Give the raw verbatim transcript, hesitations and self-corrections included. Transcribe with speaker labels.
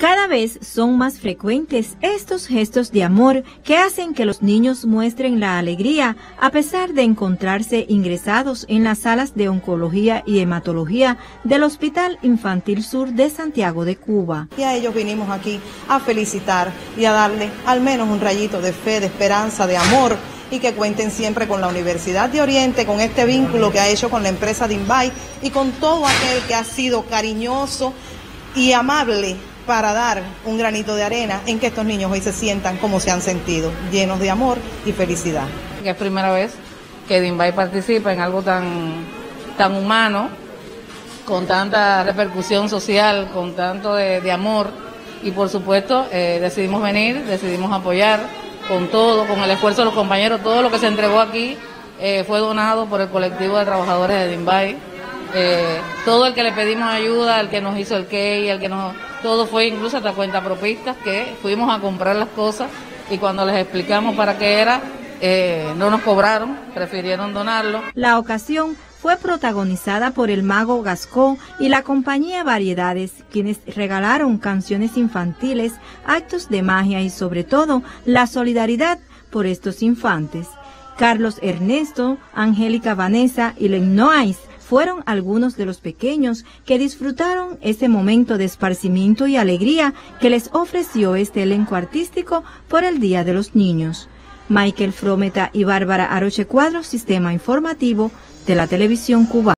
Speaker 1: Cada vez son más frecuentes estos gestos de amor que hacen que los niños muestren la alegría a pesar de encontrarse ingresados en las salas de oncología y hematología del Hospital Infantil Sur de Santiago de Cuba.
Speaker 2: Y a ellos vinimos aquí a felicitar y a darle al menos un rayito de fe, de esperanza, de amor, y que cuenten siempre con la Universidad de Oriente, con este vínculo que ha hecho con la empresa de Inbay y con todo aquel que ha sido cariñoso y amable para dar un granito de arena en que estos niños hoy se sientan como se han sentido, llenos de amor y felicidad.
Speaker 3: Es primera vez que Inbay participa en algo tan, tan humano, con tanta repercusión social, con tanto de, de amor, y por supuesto eh, decidimos venir, decidimos apoyar con todo, con el esfuerzo de los compañeros. Todo lo que se entregó aquí eh, fue donado por el colectivo de trabajadores de Inbay. Eh, todo el que le pedimos ayuda, el que nos hizo el key, el que nos... todo fue incluso hasta cuentapropistas, que fuimos a comprar las cosas y cuando les explicamos para qué era, eh, no nos cobraron, prefirieron donarlo.
Speaker 1: La ocasión fue protagonizada por el mago Gascó y la compañía Variedades, quienes regalaron canciones infantiles, actos de magia y sobre todo la solidaridad por estos infantes. Carlos Ernesto, Angélica Vanessa y Lennois fueron algunos de los pequeños que disfrutaron ese momento de esparcimiento y alegría que les ofreció este elenco artístico por el Día de los Niños. Michael Frometa y Bárbara Aroche Cuadro, Sistema Informativo de la Televisión Cubana.